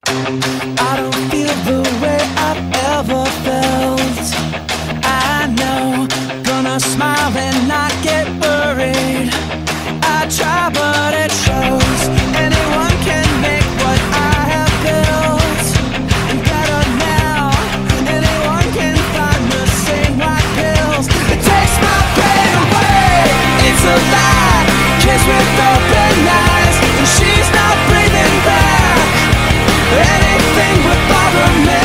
I don't feel the way I've ever felt. I know, gonna smile and not get worried. I try but it shows. Anyone can make what I have built, and better now, anyone can find the same white pills. It takes my pain away, it's a lie. Kiss with open eyes, and she's not breathing back. Anything would bother me.